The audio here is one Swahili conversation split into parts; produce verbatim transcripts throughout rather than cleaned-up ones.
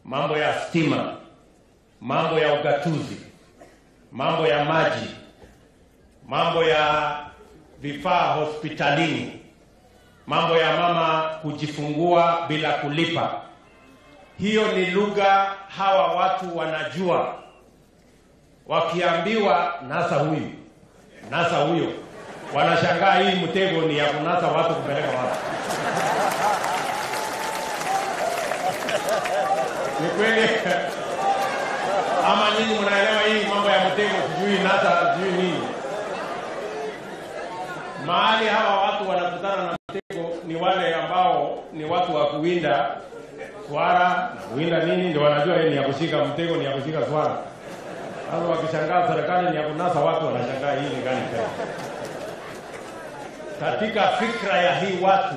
mambo ya stima, mambo ya ugatuzi, mambo ya maji, mambo ya vifaa hospitalini, mambo ya mama kujifungua bila kulipa. Hiyo ni lugha hawa watu wanajua. Wakiambiwa nasa huyu, nasa huyo, wanashangaa hii mtego ni ya kunasa watu kupeleka watu. Ni kweli? Ama nyinyi mnaelewa hii mambo ya mtego sijui nasa sijui nini? Mahali hawa watu wanakutana na mtego ni wale ambao ni watu wa kuwinda swara na kuwinda nini, ndio wanajua hii ni ya kushika mtego, ni ya kushika swara. Sasa wakishangaa serikali ni ya kunasa watu, wanashangaa hii ni gani tena? Katika fikra ya hii watu,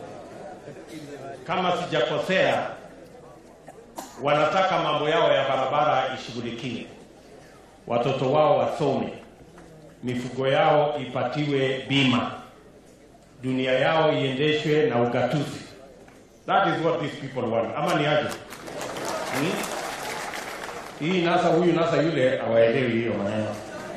kama sijakosea, wanataka mambo yao ya barabara ishughulikiwe, watoto wao wasome, mifugo yao ipatiwe bima, dunia yao iendeshwe na ugatuzi. That is what these people want. Ama ni aje? Hmm? Hii nasa huyu nasa yule hawaelewi hiyo maneno.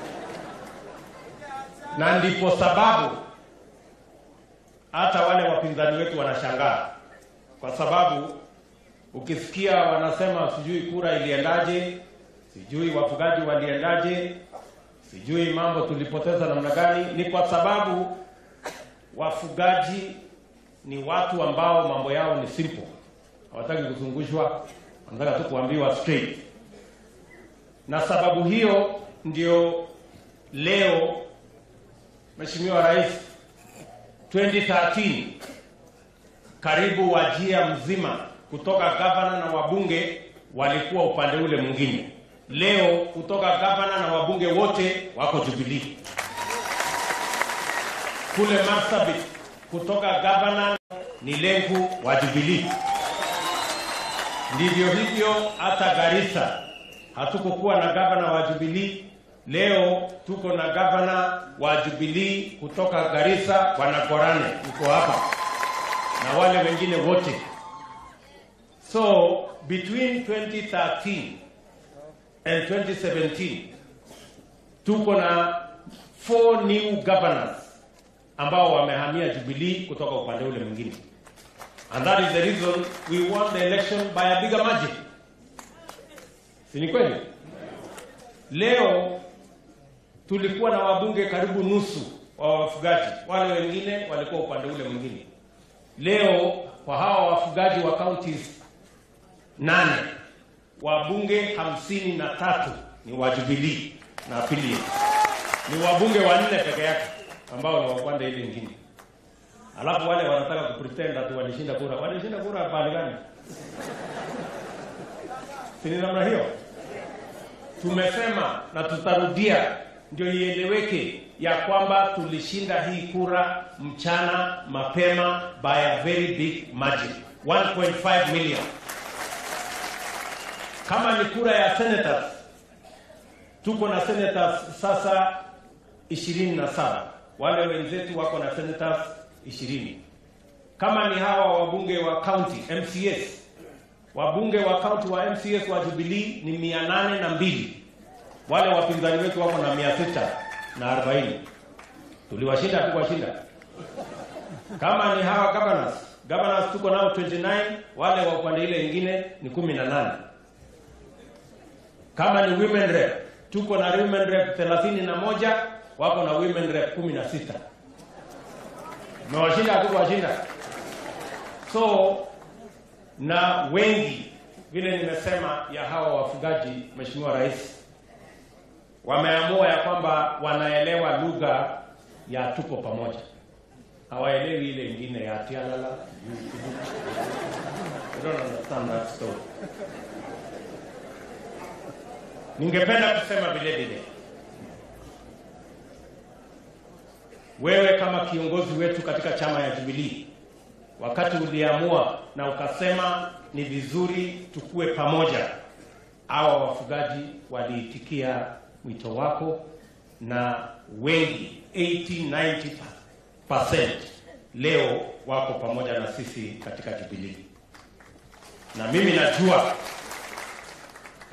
Na ndipo sababu hata wale wapinzani wetu wanashangaa, kwa sababu ukisikia wanasema sijui kura iliendaje, sijui wafugaji waliendaje, sijui mambo tulipoteza namna gani, ni kwa sababu wafugaji ni watu ambao mambo yao ni simple. Hawataki kuzungushwa, wanataka tu kuambiwa straight. Na sababu hiyo ndio leo Mheshimiwa Rais twenty thirteen karibu Wajia mzima kutoka gavana na wabunge walikuwa upande ule mwingine. Leo kutoka gavana na wabunge wote wako Jubilee. Kule Marsabit kutoka gavana ni Lenku wa Jubilee. Ndivyo hivyo hata Garissa hatukokuwa na gavana wa Jubilee. Leo tuko na gavana wa Jubilee kutoka Garissa, Bwana Korane uko hapa na wale wengine wote. So between twenty thirteen and twenty seventeen tuko na four new governors ambao wamehamia Jubilee kutoka upande ule mwingine. And that is the reason we won the election by a bigger margin. Si ni kweli? Leo tulikuwa na wabunge karibu nusu wa wafugaji, wale wengine walikuwa upande ule mwingine. Leo kwa hawa wafugaji wa counties nane, wabunge hamsini na tatu ni wa Jubilee na affiliate. Ni wabunge wanne peke yake ambao ni wapande ile nyingine. Alafu wale wanataka kupretend ati walishinda kura. Walishinda kura pale gani? Sini namna hiyo. Tumesema na tutarudia ndio ieleweke ya kwamba tulishinda hii kura mchana mapema by a very big margin, one point five million. Kama ni kura ya senators, tuko na senators sasa ishirini na saba. Wale wenzetu wako na senators ishirini. Kama ni hawa wabunge wa county M C S, wabunge wa county wa M C S wa Jubilee ni mia nane na mbili. Wale wapinzani wetu wako na mia sita na arobaini. Tuliwashinda tukuwashinda. Kama ni hawa governors, governors tuko nao twenty-nine, wale wa upande ile nyingine ni kumi na nane. Kama ni women rep, tuko na women rep thelathini na moja, wako na women rep kumi na sita. Mwashinda tukuwashinda. So na wengi vile nimesema ya hawa wafugaji, Mheshimiwa Rais, wameamua ya kwamba wanaelewa lugha ya tuko pamoja. Hawaelewi ile nyingine ya tialala. I don't understand that story. Ningependa kusema vile vile, wewe kama kiongozi wetu katika chama ya Jubilee, wakati uliamua na ukasema ni vizuri tukue pamoja, hawa wafugaji waliitikia wito wako, na wengi eighty to ninety percent leo wako pamoja na sisi katika Jubilee. Na mimi najua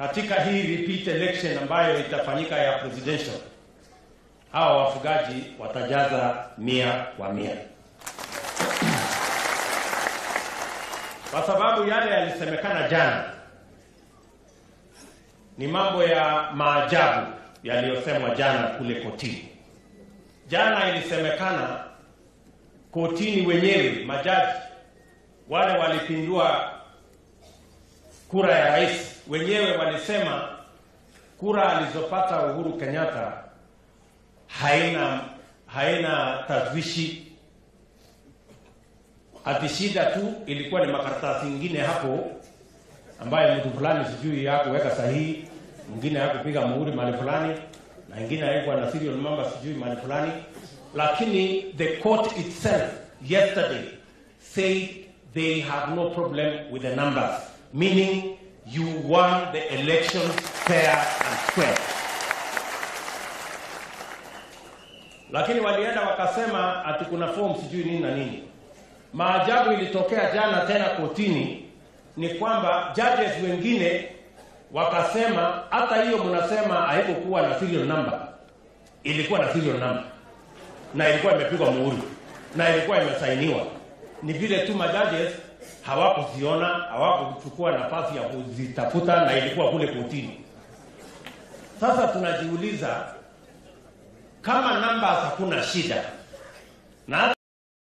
katika hii repeat election ambayo itafanyika ya presidential, hawa wafugaji watajaza mia kwa mia, kwa sababu yale yalisemekana jana ni mambo ya maajabu yaliyosemwa jana kule kotini. Jana ilisemekana kotini wenyewe, majaji wale walipindua kura ya rais, wenyewe walisema kura alizopata Uhuru Kenyatta haina haina tazwishi, ati shida tu ilikuwa ni makaratasi mengine hapo ambaye mtu fulani sijui yako weka sahihi, mwingine hakupiga muhuri mahali fulani, na mwingine haikuwa na serial number sijui mahali fulani. Lakini the court itself yesterday said they have no problem with the numbers, meaning you won the election fair and square. Lakini walienda wakasema ati kuna form sijui nini na nini. Maajabu ilitokea jana tena kotini ni kwamba judges wengine wakasema hata hiyo mnasema haikuwa na serial number, ilikuwa na serial number na ilikuwa imepigwa muhuri na ilikuwa imesainiwa. Ni vile tu majudges hawakuziona, hawakuchukua nafasi ya kuzitafuta, na ilikuwa kule kotini. Sasa tunajiuliza kama numbers hakuna shida, na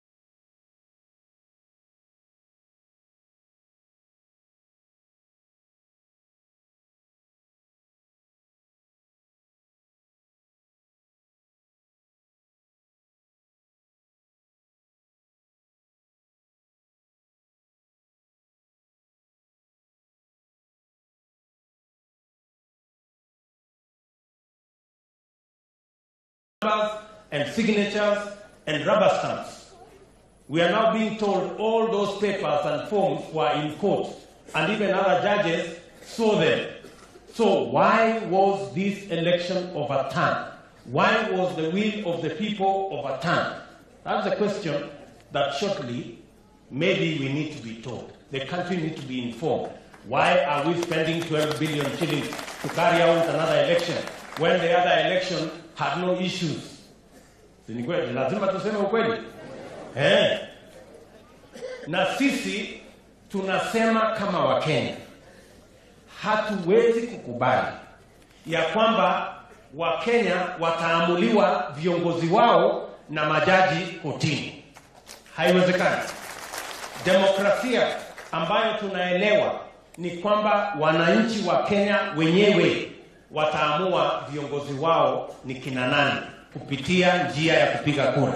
and signatures and rubber stamps. We are now being told all those papers and forms were in court, and even other judges saw them. So why was this election overturned? Why was the will of the people overturned? That's a question that shortly maybe we need to be told. The country needs to be informed. Why are we spending twelve billion shillings to carry out another election when the other election had no issues? Ni kweli, lazima tuseme ukweli. Eh. Na sisi tunasema kama Wakenya, hatuwezi kukubali ya kwamba Wakenya wataamuliwa viongozi wao na majaji kotini. Haiwezekani. Demokrasia ambayo tunaelewa ni kwamba wananchi wa Kenya wenyewe wataamua viongozi wao ni kina nani kupitia njia ya kupiga kura.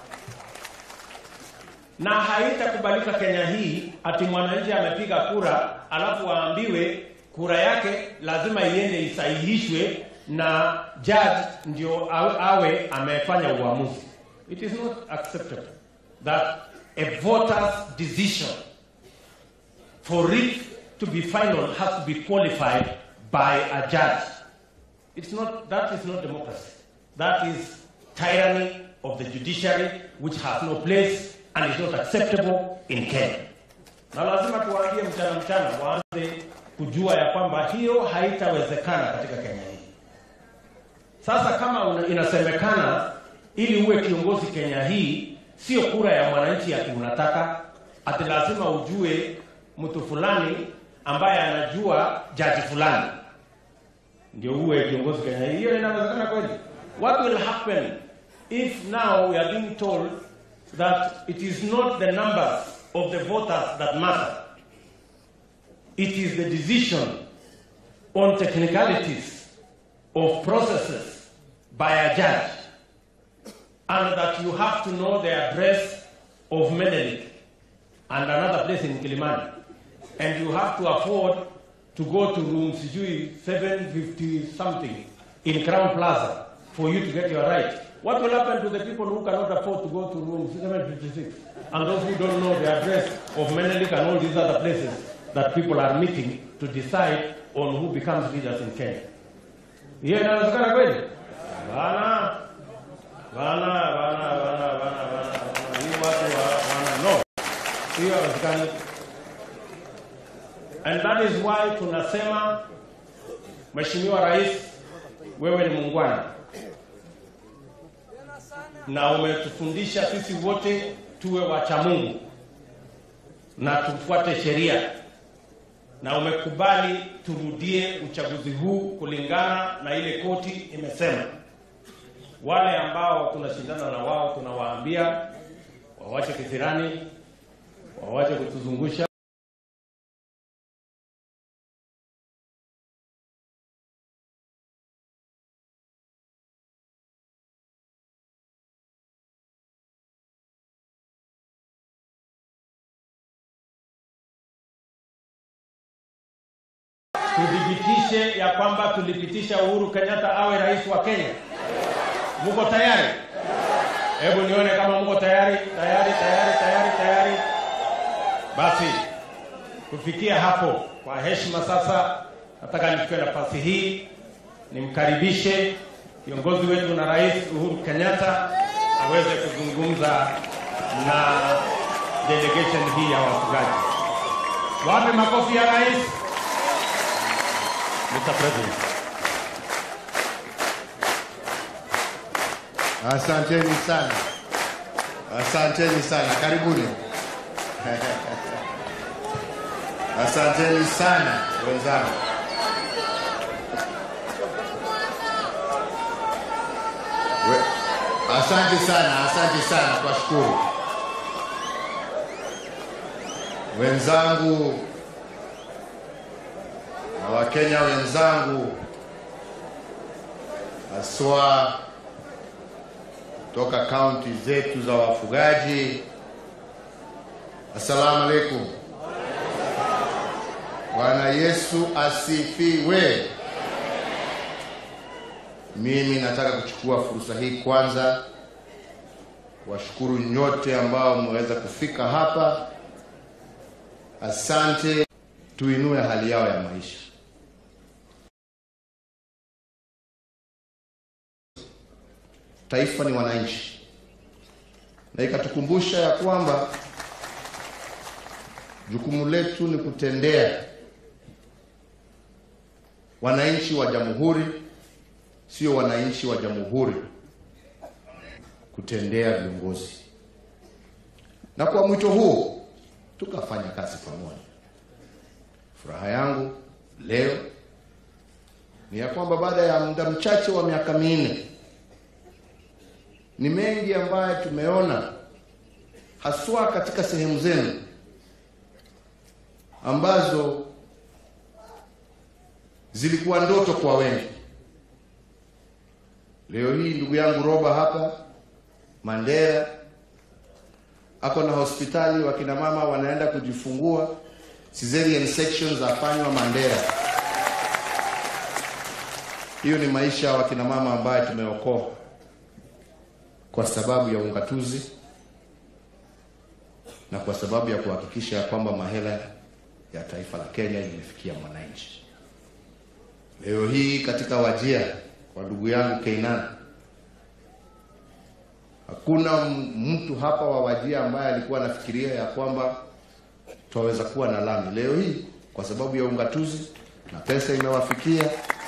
Na haitakubalika Kenya hii ati mwananchi amepiga kura alafu waambiwe kura yake lazima iende isahihishwe na judge ndio awe amefanya uamuzi. It is not acceptable that a voter's decision for it to be final has to be qualified by a judge. It's not, that is not democracy. That is tyranny of the judiciary, which has no place and is not acceptable in Kenya. Na lazima tuwaambie mchana mchana waanze kujua ya kwamba hiyo haitawezekana katika Kenya hii. Sasa kama inasemekana ili uwe kiongozi Kenya hii sio kura ya mwananchi ati unataka, ati lazima ujue mtu fulani ambaye anajua jaji fulani ndio uwe kiongozi Kenya hii. Hiyo inawezekana kweli? What will happen if now we are being told that it is not the numbers of the voters that matter? It is the decision on technicalities of processes by a judge, and that you have to know the address of Menelik and another place in Kilimani, and you have to afford to go to room seven fifty something in Crown Plaza for you to get your right. What will happen to the people who cannot afford to go to room seven fifty-six? And those who don't know the address of Menelik and all these other places that people are meeting to decide on who becomes leaders in Kenya. Hiyo inawezekana kweli? Bana, bana, bana, bana, bana, bana. Hii watu wana no. Hiyo inawezekana. And that is why tunasema Mheshimiwa Rais, wewe ni muungwana na umetufundisha sisi wote tuwe wacha Mungu na tufuate sheria, na umekubali turudie uchaguzi huu kulingana na ile koti imesema. Wale ambao tunashindana na wao tunawaambia wawache kisirani, wawache kutuzungusha. Tudhibitishe ya kwamba tulipitisha Uhuru Kenyatta awe rais wa Kenya. Muko tayari? Hebu nione kama muko tayari, tayari, tayari, tayari, tayari. Basi, kufikia hapo, kwa heshima sasa, nataka nichukue nafasi hii, nimkaribishe kiongozi wetu na Rais Uhuru Kenyatta aweze kuzungumza na delegation hii ya wafugaji. Wape makofi ya rais. Mister President. Asanteni sana. Asanteni sana. Karibuni. Asanteni sana wenzangu. Asante sana, asante sana kwa shukuru. Wenzangu na Wakenya wenzangu, haswa toka kaunti zetu za wafugaji, assalamu alaikum. Bwana Yesu asifiwe. Mimi nataka kuchukua fursa hii kwanza washukuru nyote ambao mmeweza kufika hapa. Asante. Tuinue hali yao ya maisha. Taifa ni wananchi, na ikatukumbusha ya kwamba jukumu letu ni kutendea wananchi wa jamhuri, sio wananchi wa jamhuri kutendea viongozi. Na kwa mwito huu tukafanya kazi pamoja. Furaha yangu leo ni ya kwamba baada ya muda mchache wa miaka minne, ni mengi ambayo tumeona haswa katika sehemu zenu ambazo zilikuwa ndoto kwa wengi. Leo hii ndugu yangu Roba hapa Mandera ako na hospitali, wakina mama wanaenda kujifungua, cesarean sections afanywa Mandera. Hiyo ni maisha ya wakina mama ambayo tumeokoa kwa sababu ya ungatuzi na kwa sababu ya kuhakikisha ya kwamba mahela ya taifa la Kenya imefikia mwananchi. Leo hii katika Wajir kwa ndugu yangu Keinan, hakuna mtu hapa wa Wajir ambaye alikuwa anafikiria ya kwamba tuweza kuwa na lami. Leo hii kwa sababu ya ungatuzi na pesa imewafikia,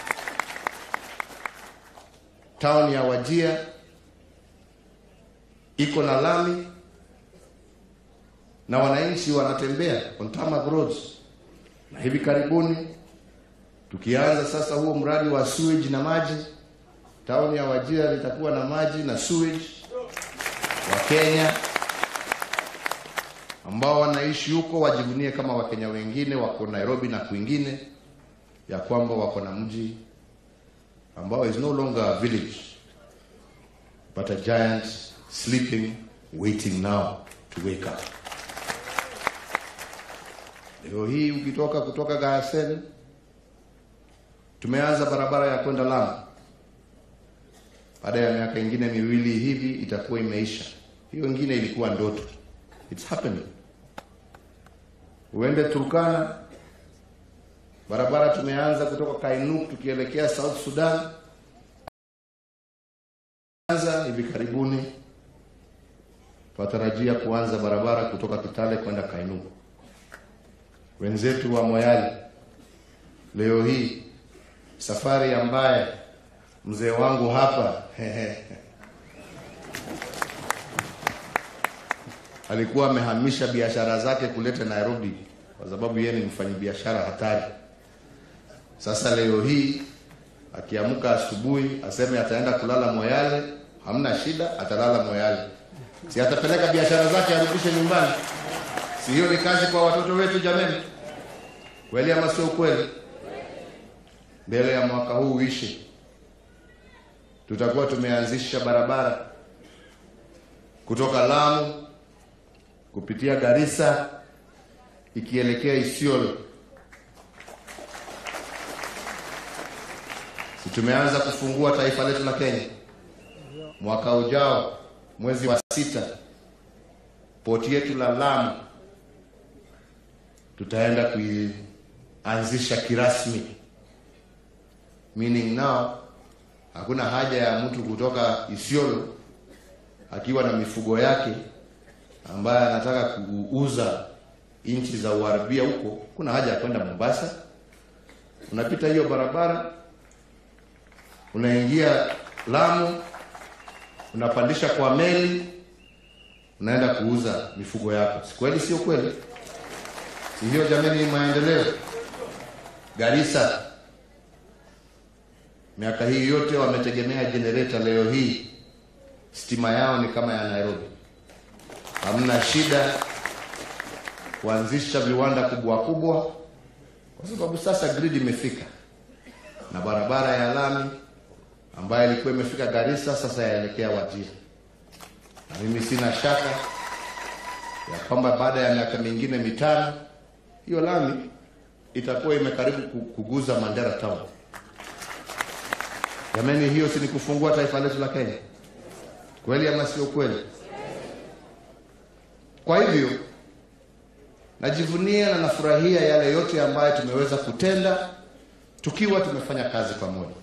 town ya Wajir iko na lami na wananchi wanatembea on tarmac roads. Na hivi karibuni tukianza sasa huo mradi wa sewage na maji, town ya Wajir itakuwa na maji na sewage. Wa Kenya ambao wanaishi huko wajivunie kama Wakenya wengine wako Nairobi na kwingine ya kwamba wako na mji ambao is no longer a village but a giant sleeping, waiting now to wake up. Leo hii ukitoka kutoka Garsen, tumeanza barabara ya kwenda Lamu. Baada ya miaka ingine miwili hivi itakuwa imeisha. Hiyo ingine ilikuwa ndoto. It's happening. Uende Turkana, barabara tumeanza kutoka Kainuk tukielekea South Sudan. Anza hivi karibuni tunatarajia kuanza barabara kutoka Kitale kwenda Kainuk. Wenzetu wa Moyale leo hii safari ambaye mzee wangu hapa alikuwa amehamisha biashara zake kuleta Nairobi kwa sababu yeye ni mfanyabiashara hatari. Sasa leo hii akiamka asubuhi aseme ataenda kulala Moyale, hamna shida, atalala Moyale. Si atapeleka biashara zake arudishe nyumbani? Si hiyo ni kazi kwa watoto wetu jamani? Kweli ama sio kweli? Mbele ya mwaka huu uishe, tutakuwa tumeanzisha barabara kutoka Lamu kupitia Garissa ikielekea Isiolo. Si tumeanza kufungua taifa letu la Kenya? Mwaka ujao mwezi wa sita poti yetu la Lamu tutaenda kuianzisha kirasmi. Meaning now hakuna haja ya mtu kutoka Isiolo akiwa na mifugo yake ambaye anataka kuuza inchi za Uarabia huko, kuna haja ya kwenda Mombasa. Unapita hiyo barabara, unaingia Lamu, unapandisha kwa meli, unaenda kuuza mifugo yako. Si kweli sio kweli? Si hiyo jamani ni maendeleo? Garissa miaka hii yote wametegemea generator, leo hii stima yao ni kama ya Nairobi. Hamna shida kuanzisha viwanda kubwa kubwa kwa sababu sasa grid imefika, na barabara ya lami ambayo ilikuwa imefika Garissa sasa yaelekea Wajir. Na mimi sina shaka ya kwamba baada ya miaka mingine mitano hiyo lami itakuwa imekaribu kuguza Mandera town. Jamani, hiyo si ni kufungua taifa letu la Kenya? Kweli ama sio kweli? Kwa hivyo najivunia na nafurahia yale yote ambayo tumeweza kutenda tukiwa tumefanya kazi pamoja.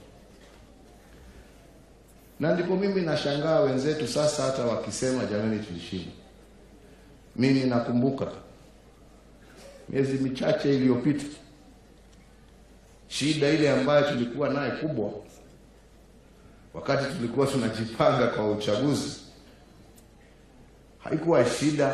Na ndipo mimi nashangaa wenzetu sasa hata wakisema jamani tulishinda. Mimi nakumbuka miezi michache iliyopita shida ile ambayo tulikuwa naye kubwa wakati tulikuwa tunajipanga kwa uchaguzi. Haikuwa shida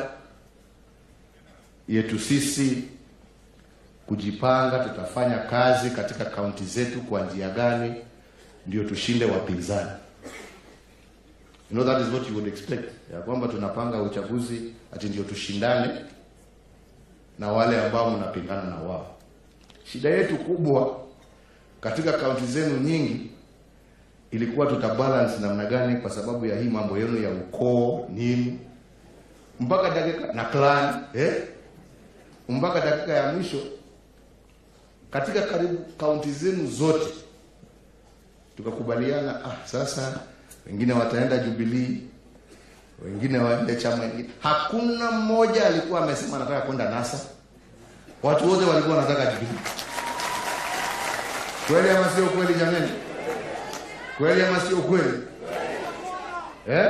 yetu sisi kujipanga tutafanya kazi katika kaunti zetu kwa njia gani ndio tushinde wapinzani. You know, that is what you would expect. Ya kwamba tunapanga uchaguzi ati ndio tushindane na wale ambao mnapingana na wao. Shida yetu kubwa katika kaunti zenu nyingi ilikuwa tutabalance namna gani kwa sababu ya hii mambo yenu ya ukoo nini mpaka dakika na clan eh mpaka dakika ya mwisho katika karibu kaunti zenu zote tukakubaliana, ah sasa wengine wataenda Jubilee, wengine waende chama kingine. Hakuna mmoja alikuwa amesema anataka kwenda NASA. Watu wote walikuwa wanataka Jubilee. Kweli ama sio kweli jamani? Kweli ama sio kweli? Eh?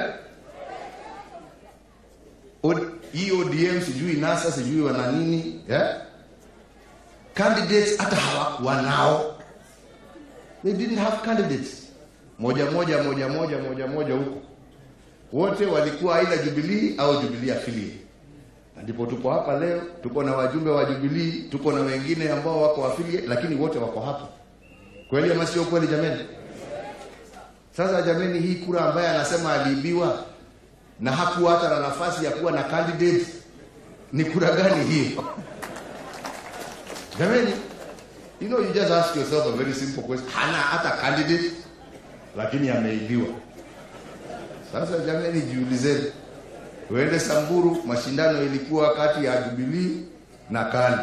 E O D M sijui NASA sijui wana nini, eh? Candidates hata hawakuwa nao. They didn't have candidates. Moja moja moja moja moja moja huko. Wote walikuwa aidha Jubilee au Jubilee affiliate. Ndipo tuko hapa leo, tuko na wajumbe wa Jubilee, tuko na wengine ambao wako affiliate, lakini wote wako hapa. Kweli ama sio kweli jamani? Sasa jamani, hii kura ambaye anasema aliibiwa na hakuwa hata na nafasi ya kuwa na candidate, ni kura gani hii? Jamani, you know, you just ask yourself a very simple question. Hana hata candidate lakini ameibiwa. Sasa jamani, jiulizeni. Uende Samburu, mashindano ilikuwa kati ya Jubilee na Kanu.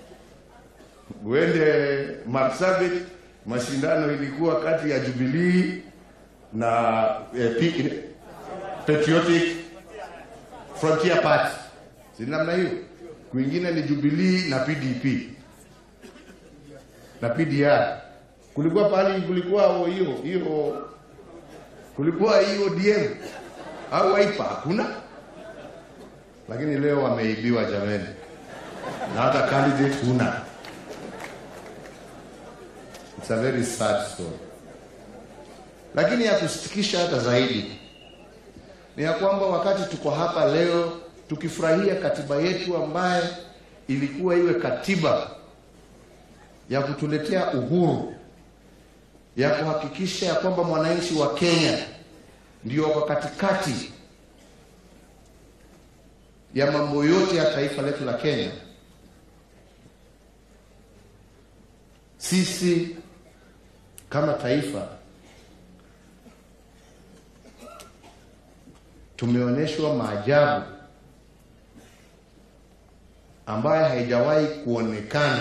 Uende Marsabit, mashindano ilikuwa kati ya Jubilee na eh, Patriotic Frontier Party. Si namna hiyo? Kwingine ni Jubilee na P D P na P D R. Kulikuwa pale kulikuwa hiyo hiyo kulikuwa hiyo D M au Wiper hakuna. Lakini leo wameibiwa jamani. Na hata candidate huna. It's a very sad story. Lakini ya kusitikisha hata zaidi ni ya kwamba wakati tuko hapa leo tukifurahia katiba yetu ambaye ilikuwa iwe katiba ya kutuletea uhuru, ya kuhakikisha ya kwamba mwananchi wa Kenya ndio kwa katikati ya mambo yote ya taifa letu la Kenya, sisi kama taifa tumeonyeshwa maajabu ambayo haijawahi kuonekana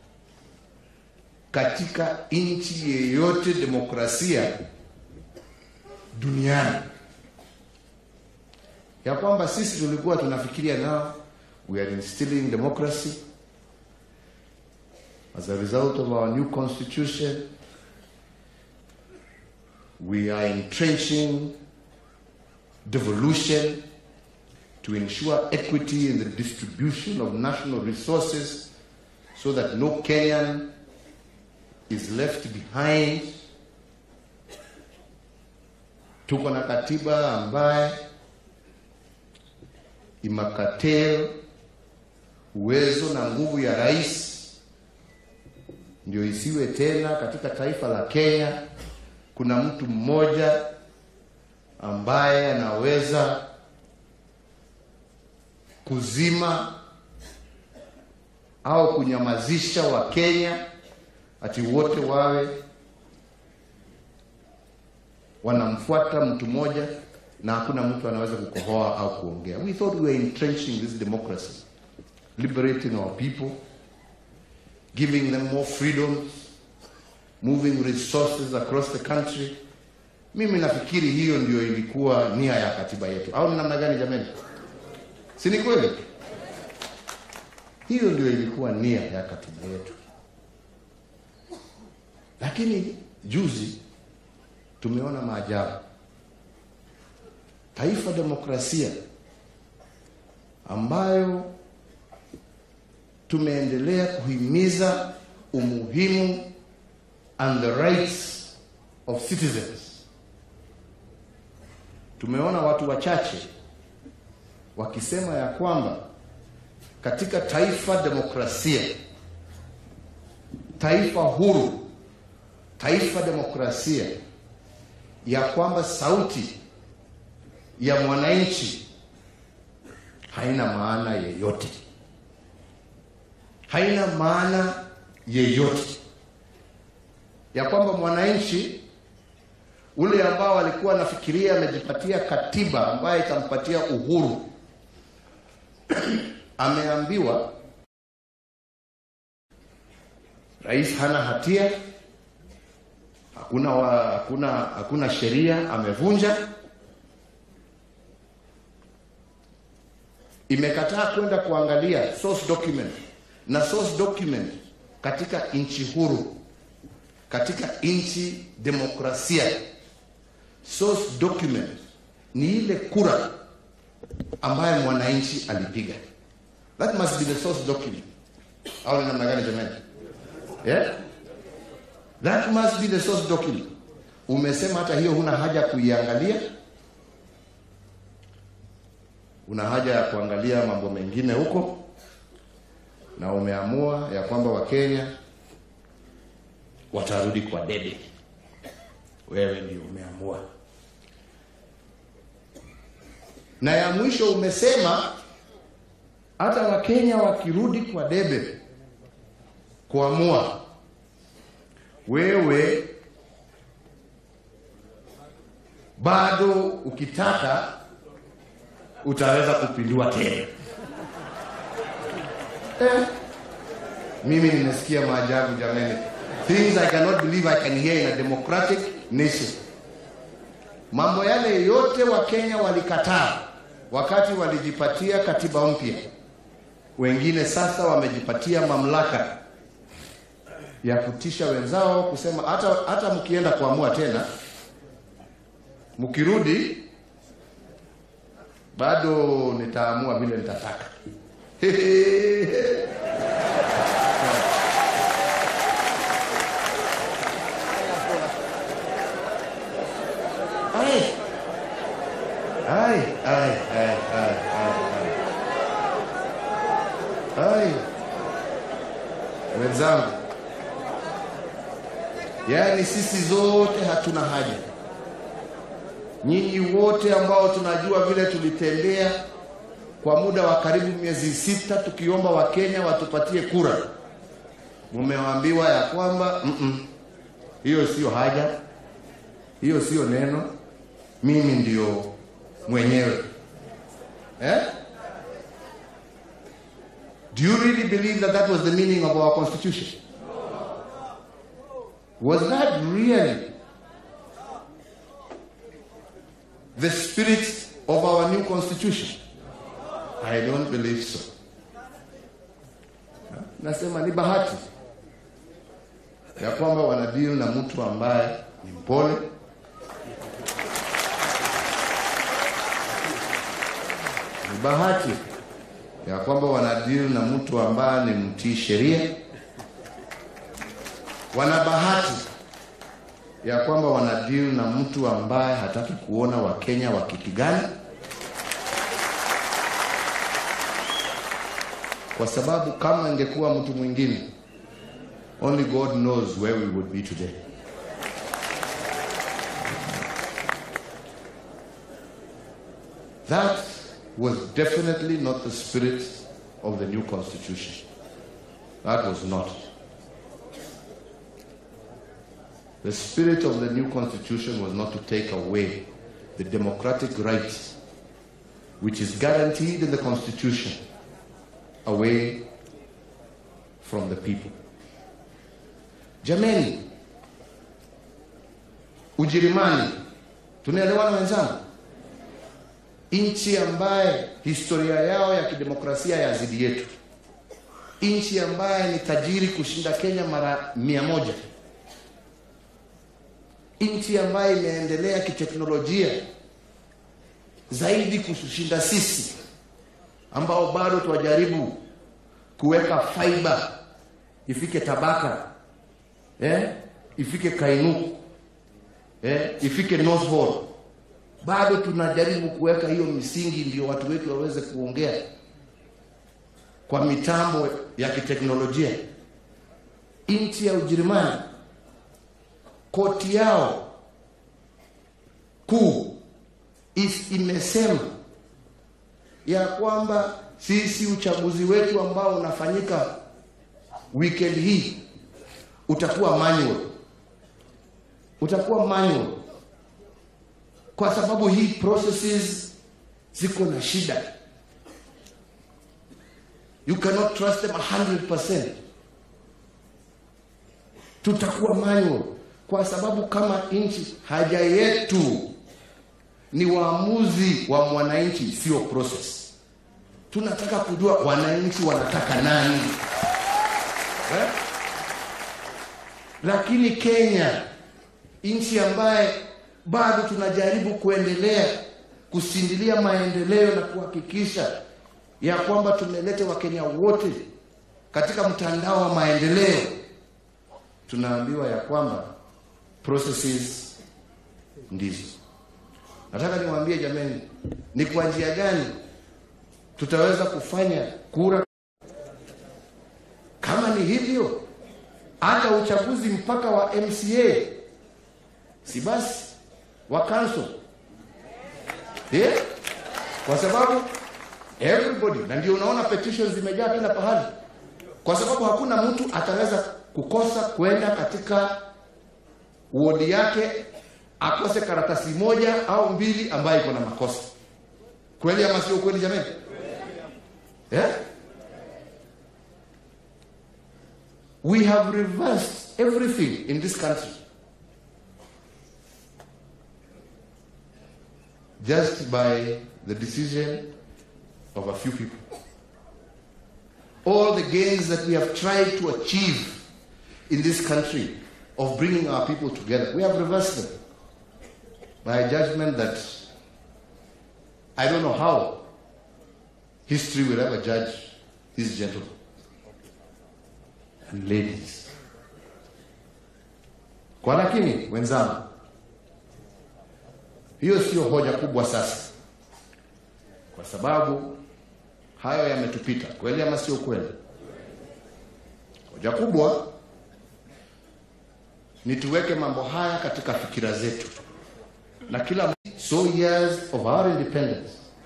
katika nchi yeyote demokrasia duniani, ya kwamba sisi tulikuwa tunafikiria now we are instilling democracy as a result of our new constitution. We are entrenching devolution to ensure equity in the distribution of national resources so that no Kenyan is left behind. Tuko na katiba ambaye imakatel uwezo na nguvu ya rais, ndio isiwe tena katika taifa la Kenya kuna mtu mmoja ambaye anaweza kuzima au kunyamazisha wa Kenya ati wote wawe wanamfuata mtu mmoja na hakuna mtu anaweza kukohoa au kuongea. We thought we were entrenching this democracy, liberating our people, giving them more freedoms, moving resources across the country. Mimi nafikiri hiyo ndio ilikuwa nia ya katiba yetu. Au ni namna gani jamani? Si ni kweli? Hiyo ndio ilikuwa nia ya katiba yetu. Lakini juzi tumeona maajabu. Taifa demokrasia ambayo tumeendelea kuhimiza umuhimu and the rights of citizens. Tumeona watu wachache wakisema ya kwamba katika taifa demokrasia, taifa huru, taifa demokrasia, ya kwamba sauti ya mwananchi haina maana yeyote. Haina maana yeyote. Ya kwamba mwananchi ule ambao alikuwa anafikiria amejipatia katiba ambayo itampatia uhuru ameambiwa rais hana hatia, hakuna wa, hakuna hakuna sheria amevunja, imekataa kwenda kuangalia source document, na source document katika nchi huru, katika nchi demokrasia, source document ni ile kura ambayo mwananchi alipiga. That must be the source document. Au namna gani jamani? Yeah? That must be the source document. Umesema hata hiyo huna haja kuiangalia, una haja ya kuangalia mambo mengine huko, na umeamua ya kwamba Wakenya watarudi kwa debe. Wewe ndio umeamua. Na ya mwisho umesema hata Wakenya wakirudi kwa debe kuamua, wewe bado ukitaka utaweza kupindua tena. Eh, mimi nimesikia maajabu jamani. Things I cannot believe I can hear in a democratic nation. Mambo yale yote Wakenya walikataa wakati walijipatia katiba mpya. Wengine sasa wamejipatia mamlaka ya kutisha wenzao, kusema hata hata mkienda kuamua tena, mkirudi bado nitaamua vile nitataka. Yaani sisi zote hatuna haja. Nyinyi wote ambao tunajua vile tulitembea kwa muda wa karibu miezi sita tukiomba Wakenya watupatie kura, mumewaambiwa ya kwamba mm -mm, hiyo sio haja, hiyo sio neno, mimi ndio mwenyewe. Eh? Do you really believe that that was the meaning of our constitution? Was that really the spirit of our new constitution? I don't believe so. Nasema ni bahati ya kwamba wanadeal na mtu ambaye ni mpole, ni bahati ya kwamba wanadeal na mtu ambaye ni mtii sheria, wana bahati ya kwamba wanadeal na mtu ambaye hataki kuona Wakenya wakipigana, kwa sababu kama ingekuwa mtu mwingine, only God knows where we would be today. That was definitely not the spirit of the new constitution. That was not. The spirit of the new constitution was not to take away the democratic rights which is guaranteed in the constitution away from the people. Jameni, Ujerumani, tunaelewana wenzangu? Nchi ambaye historia yao ya kidemokrasia yazidi yetu, nchi ambaye ni tajiri kushinda Kenya mara mia moja, nchi ambaye imeendelea kiteknolojia zaidi kushinda sisi, ambao bado tuwajaribu kuweka fiber ifike Tabaka, eh, ifike Kainuku, eh, ifike North Hall. Bado tunajaribu kuweka hiyo misingi ndio watu wetu waweze kuongea kwa mitambo ya kiteknolojia. Nchi ya Ujerumani, koti yao kuu imesema ya kwamba sisi uchaguzi wetu ambao unafanyika weekend hii utakuwa manual. Utakuwa manual kwa sababu hii processes ziko na shida. You cannot trust them one hundred percent. Tutakuwa manual kwa sababu kama nchi, haja yetu ni waamuzi wa mwananchi, sio process. Tunataka kujua wananchi wanataka nani. Eh? Lakini Kenya, nchi ambaye bado tunajaribu kuendelea kusindilia maendeleo na kuhakikisha ya kwamba tumeleta Wakenya wote katika mtandao wa maendeleo, tunaambiwa ya kwamba processes ndizo. Nataka niwaambie jameni, ni kwa njia gani tutaweza kufanya kura? Kama ni hivyo, hata uchaguzi mpaka wa M C A si basi wa council, yeah? Kwa sababu everybody, na ndio unaona petitions zimejaa kila pahali, kwa sababu hakuna mtu ataweza kukosa kwenda katika wodi yake akose karatasi moja au mbili ambayo iko na makosa. Kweli ama sio kweli jamani? Yeah? We have reversed everything in this country just by the decision of a few people. All the gains that we have tried to achieve in this country of bringing our people together, we have reversed them by a judgment that I don't know how history will ever judge these gentlemen and ladies. Kwa lakini wenzangu, hiyo sio hoja kubwa sasa, kwa sababu hayo yametupita. Kweli ama sio kweli? Hoja kubwa ni tuweke mambo haya katika fikira zetu. Na kila so years of our independence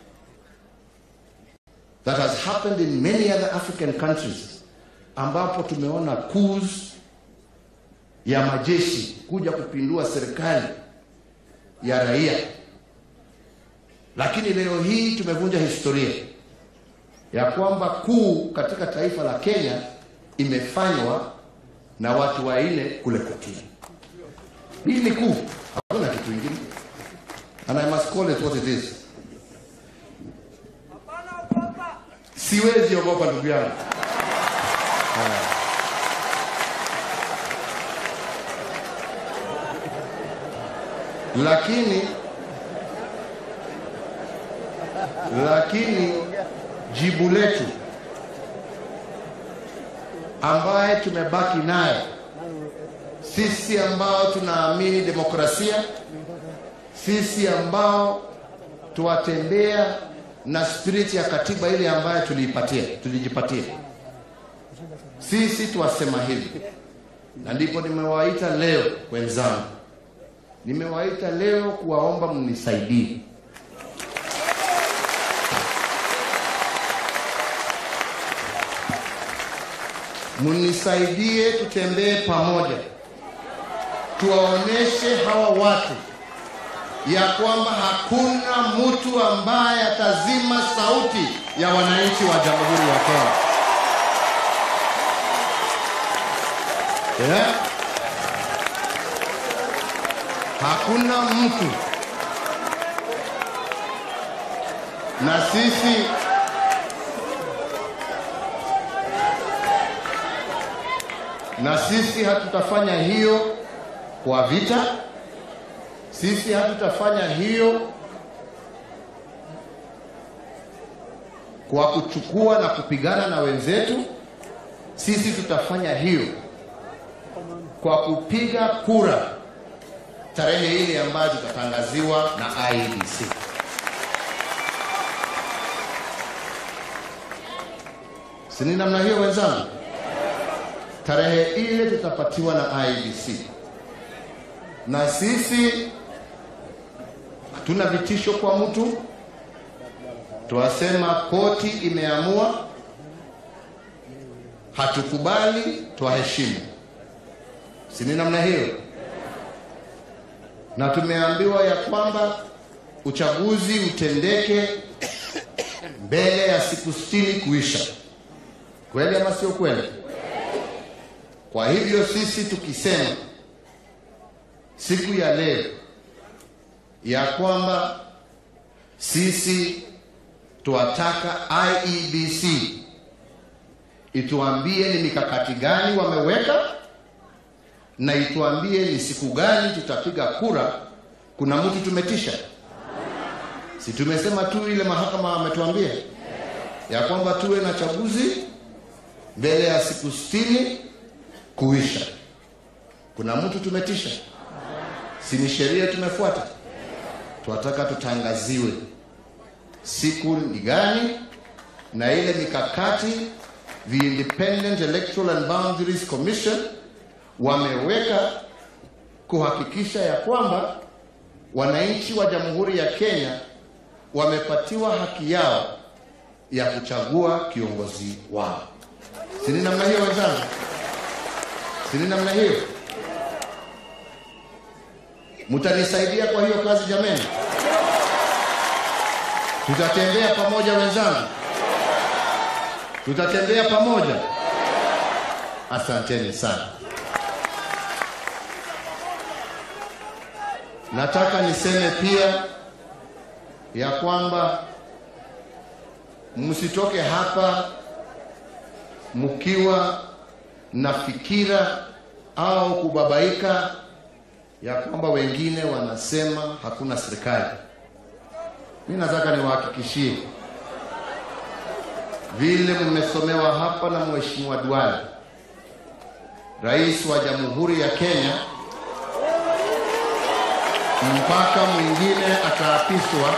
that has happened in many other African countries, ambapo tumeona coups ya majeshi kuja kupindua serikali ya raia. Lakini leo hii tumevunja historia ya kwamba kuu katika taifa la Kenya imefanywa na watu waine kule kotini. Hii ni kuu, hakuna kitu kingine. And I must call it what it is. Siwezi ogopa ndugu yangu. Lakini lakini jibu letu ambaye tumebaki naye sisi ambao tunaamini demokrasia, sisi ambao tuwatembea na spirit ya katiba ile ambayo tuliipatia, tulijipatia, sisi tuwasema hivi. Na ndipo nimewaita leo wenzangu, nimewaita leo kuwaomba mnisaidie. Mnisaidie tutembee pamoja, tuwaoneshe hawa watu ya kwamba hakuna mtu ambaye atazima sauti ya wananchi wa Jamhuri ya Kenya. Yeah? Hakuna mtu. Na sisi na sisi hatutafanya hiyo kwa vita. Sisi hatutafanya hiyo kwa kuchukua na kupigana na wenzetu. Sisi tutafanya hiyo kwa kupiga kura tarehe ile ambayo tutatangaziwa na I E B C. Sini namna hiyo wenzangu? Tarehe ile tutapatiwa na I E B C. Na sisi hatuna vitisho kwa mtu. Tuwasema koti imeamua, hatukubali, tuwaheshimu. Sini namna hiyo? Na tumeambiwa ya kwamba uchaguzi utendeke mbele ya siku sitini kuisha. Kweli ama sio kweli? Kwa hivyo sisi tukisema siku ya leo ya kwamba sisi tuwataka I E B C ituambie ni mikakati gani wameweka, na ituambie ni siku gani tutapiga kura. Kuna mtu tumetisha? Si tumesema tu ile mahakama ametuambia ya kwamba tuwe na chaguzi mbele ya siku sitini kuisha. Kuna mtu tumetisha? Si ni sheria tumefuata? Tunataka tutangaziwe siku ni gani, na ile mikakati the Independent Electoral and Boundaries Commission wameweka kuhakikisha ya kwamba wananchi wa Jamhuri ya Kenya wamepatiwa haki yao ya kuchagua kiongozi wao. Sini namna hiyo wenzangu? Sini namna hiyo? Mutanisaidia kwa hiyo kazi jameni? Tutatembea pamoja wenzangu? Tutatembea pamoja? Asanteni sana. Nataka niseme pia ya kwamba msitoke hapa mkiwa na fikira au kubabaika ya kwamba wengine wanasema hakuna serikali. Mimi nataka niwahakikishie vile mmesomewa hapa na Mheshimiwa Duale, Rais wa Jamhuri ya Kenya, mpaka mwingine ataapishwa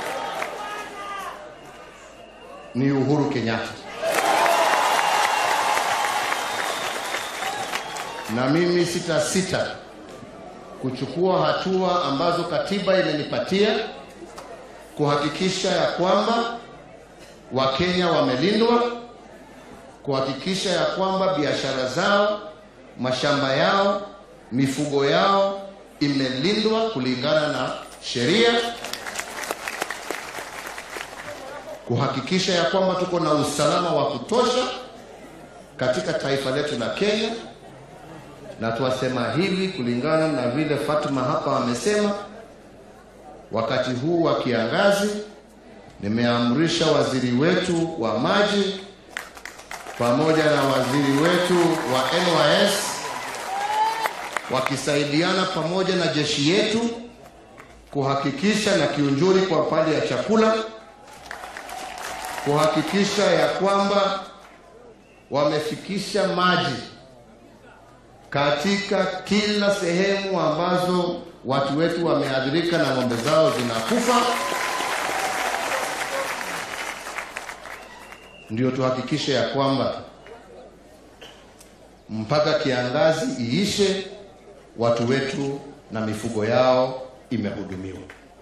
ni Uhuru Kenyatta. na mimi sita sita kuchukua hatua ambazo katiba imenipatia kuhakikisha ya kwamba Wakenya wamelindwa, kuhakikisha ya kwamba biashara zao, mashamba yao, mifugo yao imelindwa kulingana na sheria, kuhakikisha ya kwamba tuko na usalama wa kutosha katika taifa letu la Kenya. Na tuwasema hivi kulingana na vile Fatuma hapa amesema, wakati huu wa kiangazi nimeamrisha waziri wetu wa maji pamoja na waziri wetu wa N Y S wakisaidiana pamoja na jeshi yetu kuhakikisha na Kiunjuri kwa upande ya chakula, kuhakikisha ya kwamba wamefikisha maji katika kila sehemu ambazo watu wetu wameathirika na ng'ombe zao zinakufa. Ndio tuhakikishe ya kwamba mpaka kiangazi iishe watu wetu na mifugo yao imehudumiwa.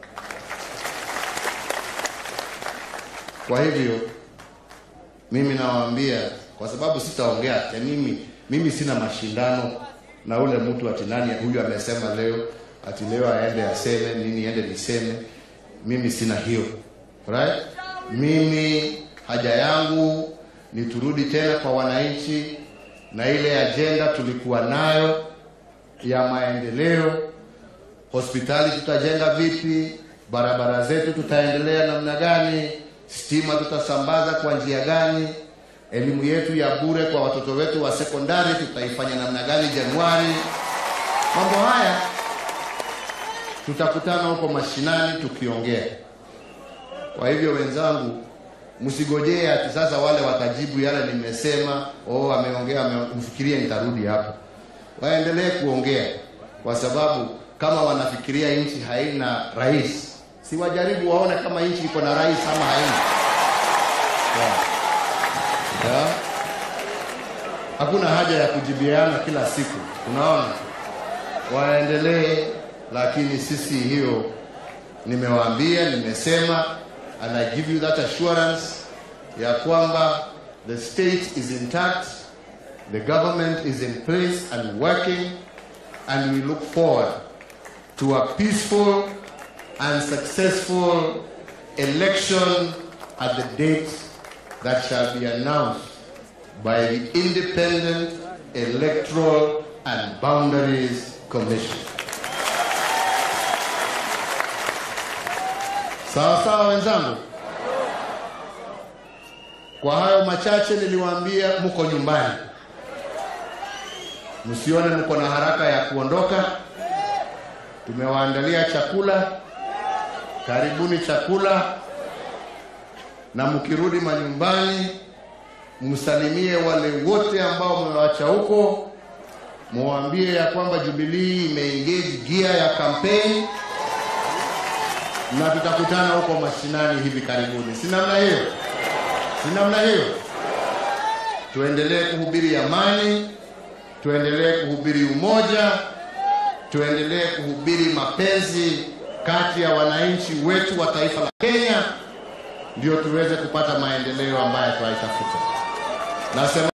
Kwa hivyo mimi nawaambia, kwa sababu sitaongea ati mimi mimi sina mashindano na ule mtu ati nani huyu amesema leo ati leo aende aseme nini ende niseme. Mimi sina hiyo. Right? Mimi haja yangu ni turudi tena kwa wananchi na ile agenda tulikuwa nayo ya maendeleo. Hospitali tutajenga vipi? Barabara zetu tutaendelea namna gani? Stima tutasambaza kwa njia gani? Elimu yetu ya bure kwa watoto wetu wa sekondari tutaifanya namna gani Januari? Mambo haya tutakutana huko mashinani tukiongea. Kwa hivyo wenzangu, msigojee ati sasa wale watajibu yale nimesema, oh ameongea, mfikirie nitarudi hapo. Waendelee kuongea, kwa sababu kama wanafikiria nchi haina rais, si wajaribu waone kama nchi iko na rais ama haina. Yeah. Yeah. Hakuna haja ya kujibiana kila siku. Unaona? Waendelee, lakini sisi hiyo nimewaambia, nimesema, and I give you that assurance ya kwamba the state is intact, the government is in place and working, and we look forward to a peaceful and successful election at the date that shall be announced by the Independent Electoral and Boundaries Commission. Sawa sawa wenzangu? Kwa hayo machache niliwaambia mko nyumbani. Msione mko na haraka ya kuondoka. Tumewaandalia chakula. Karibuni chakula. Na mkirudi manyumbani msalimie wale wote ambao mmewaacha huko. Muambie ya kwamba Jubilee imeengage gear ya campaign. Na tutakutana huko mashinani hivi karibuni. Si namna hiyo? Si namna hiyo? Tuendelee kuhubiri amani, tuendelee kuhubiri umoja, tuendelee kuhubiri mapenzi kati ya wananchi wetu wa taifa la Kenya, ndio tuweze kupata maendeleo ambayo tunaitafuta. Nasema